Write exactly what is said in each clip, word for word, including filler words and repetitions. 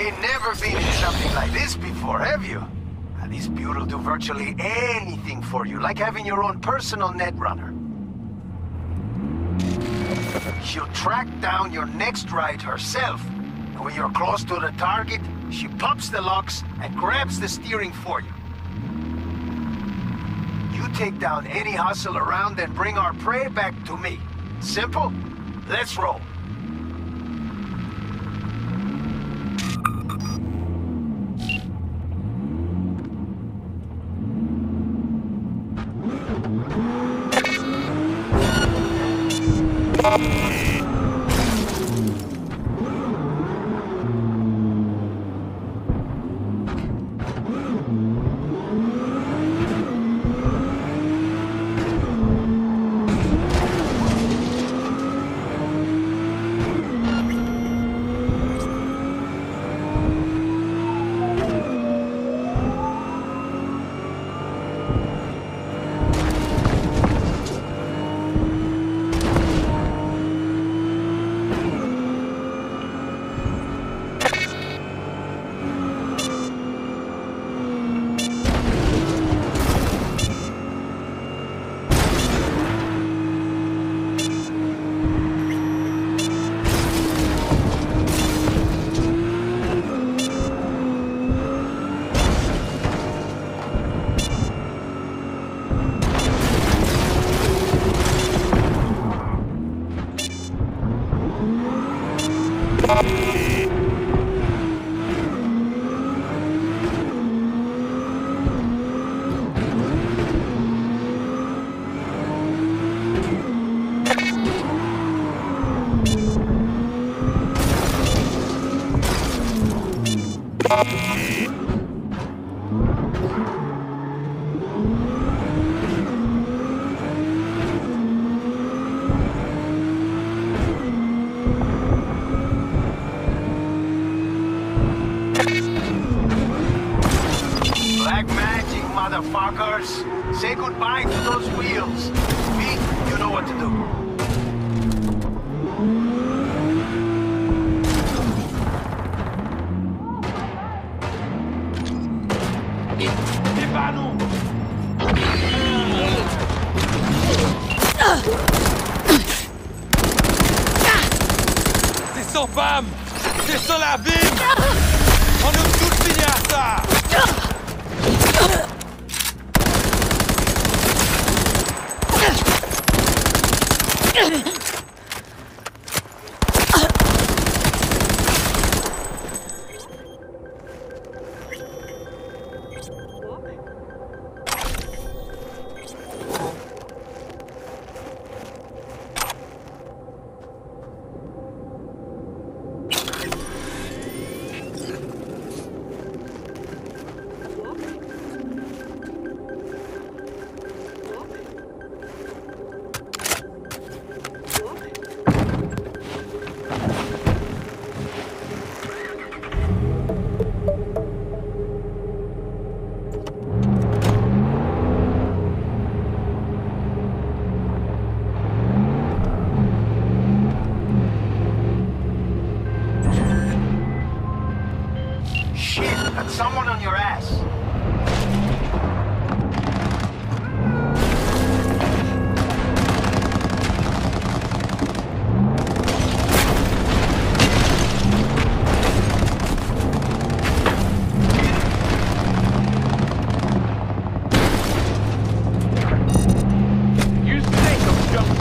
Ain't never been in something like this before, have you? Now, this butte will do virtually anything for you, like having your own personal netrunner. She'll track down your next ride herself. And when you're close to the target, she pops the locks and grabs the steering for you. You take down any hustle around and bring our prey back to me. Simple? Let's roll. Black magic, motherfuckers! Say goodbye to those wheels. Me, you know what to do. Descends, Pam! Descends l'abîme! On est tous finis à ça! Someone on your ass. You stink of junk.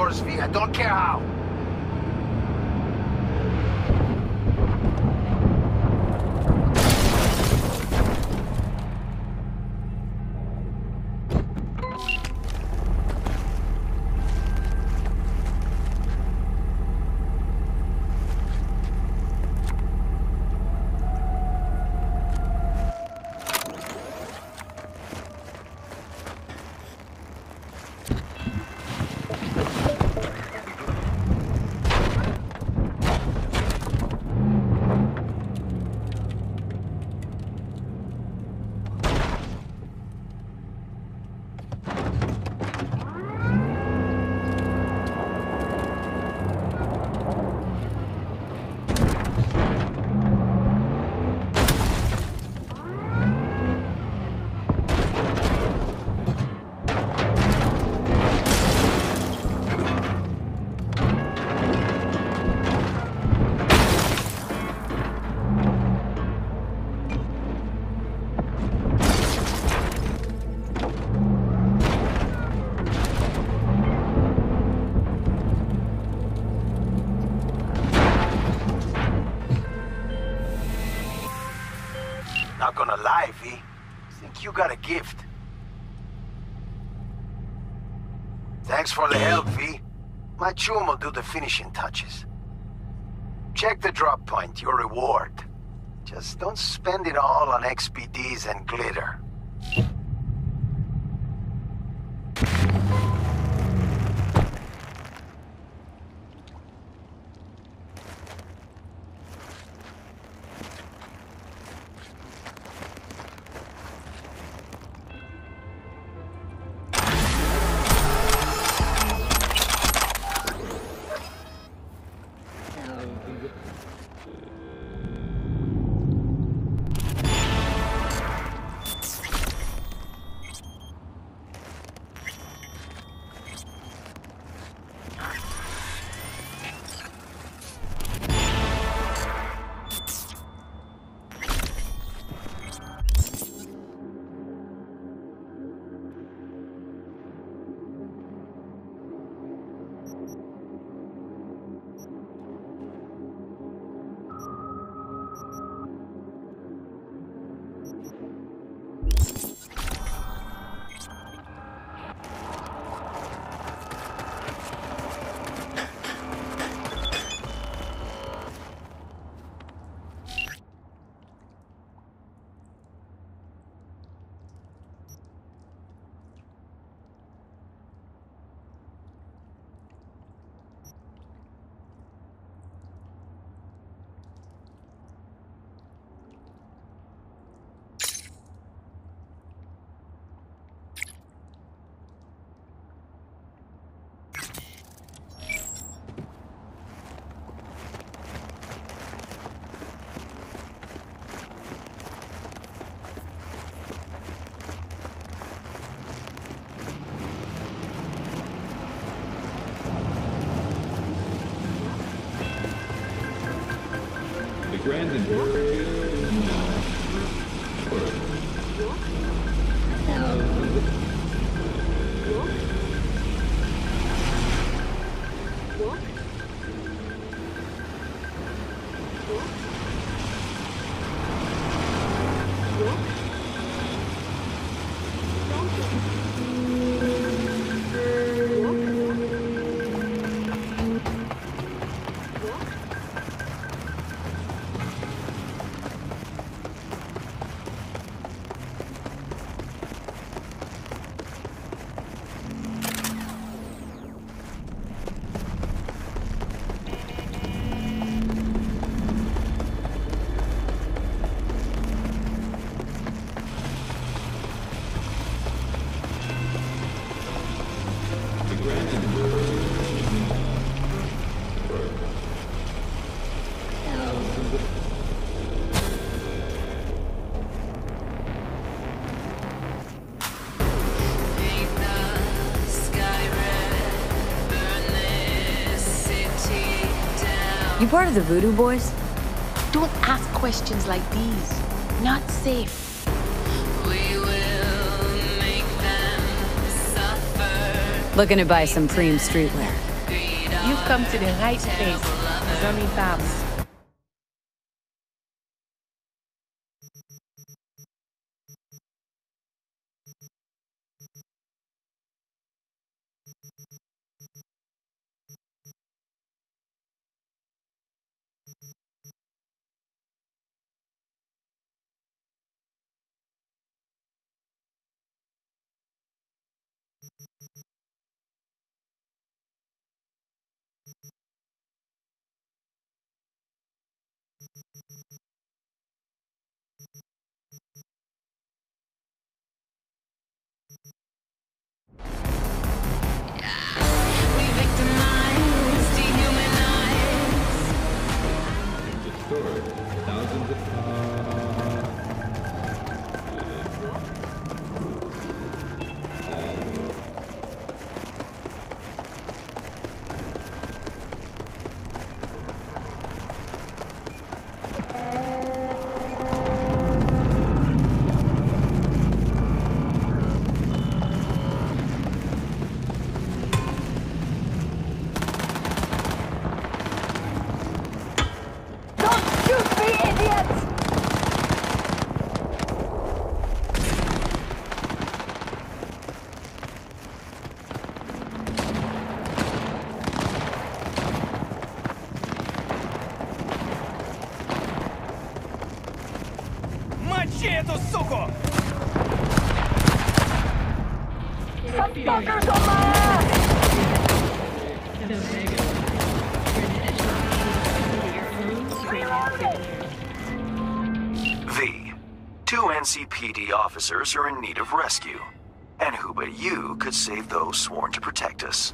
yours, V. I don't care how. Not gonna lie, V. Think you got a gift. Thanks for the help, V. My chum will do the finishing touches. Check the drop point, your reward. Just don't spend it all on X P Ds and glitter. Grand Imperial. You part of the Voodoo Boys? Don't ask questions like these. Not safe. We will make them suffer. Looking to buy some preem streetwear. You've come to the right place, Johnny Babs. Destroyed thousands of Мочи эту суку! V. Two N C P D officers are in need of rescue. And who but you could save those sworn to protect us?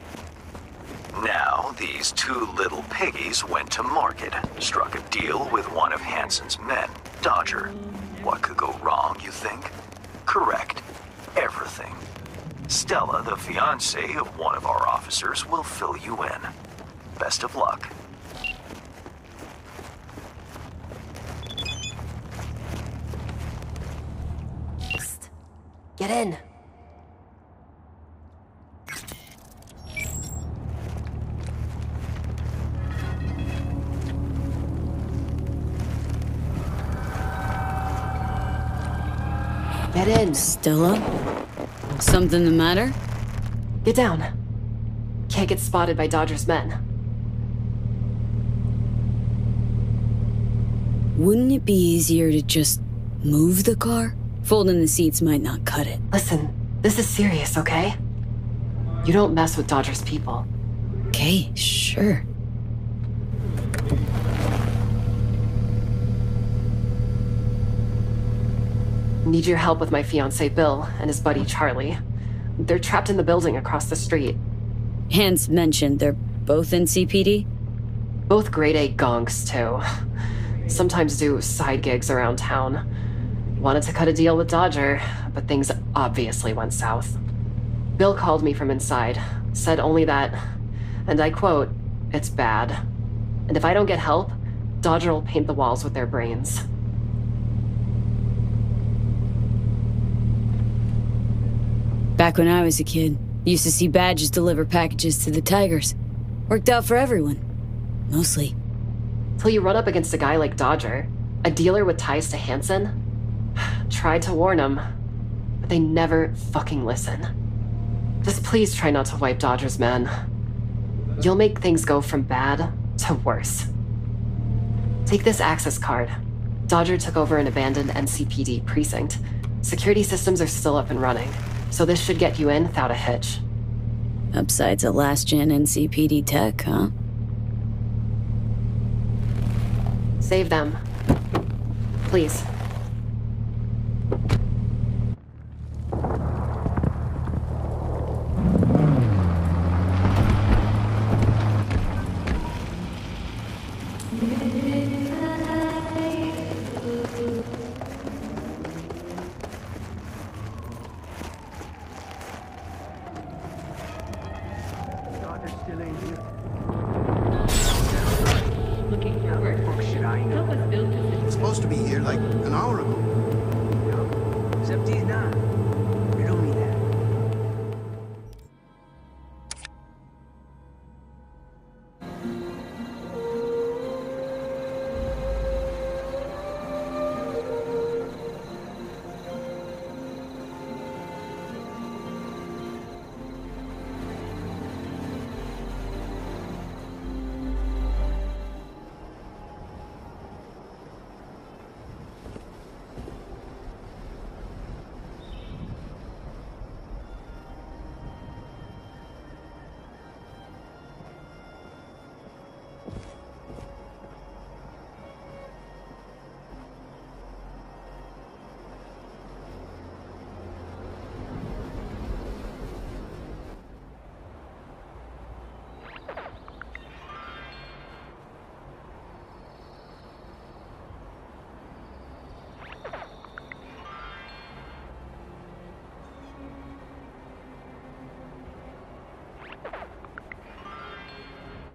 Now, these two little piggies went to market, struck a deal with one of Hansen's men, Dodger. What could go wrong, you think? Correct. Everything. Stella, the fiancée of one of our officers, will fill you in. Best of luck. Get in. Get in. Stella? Something the matter? Get down. Can't get spotted by Dodger's men. Wouldn't it be easier to just move the car? Folding the seats might not cut it. Listen, this is serious, okay? You don't mess with Dodger's people. Okay, sure. Need your help with my fiancé Bill and his buddy Charlie. They're trapped in the building across the street. Hans mentioned they're both in C P D? Both grade A gonks, too. Sometimes do side gigs around town. Wanted to cut a deal with Dodger, but things obviously went south. Bill called me from inside, said only that, and I quote, "It's bad. And if I don't get help, Dodger will paint the walls with their brains." Back when I was a kid, used to see badges deliver packages to the Tigers. Worked out for everyone. Mostly. Till you run up against a guy like Dodger, a dealer with ties to Hansen. Tried to warn them, but they never fucking listen. Just please try not to wipe Dodger's men. You'll make things go from bad to worse. Take this access card. Dodger took over an abandoned N C P D precinct. Security systems are still up and running, so this should get you in without a hitch. Upside's a last-gen N C P D tech, huh? Save them. Please. Supposed to be here like an hour ago. Except he's not.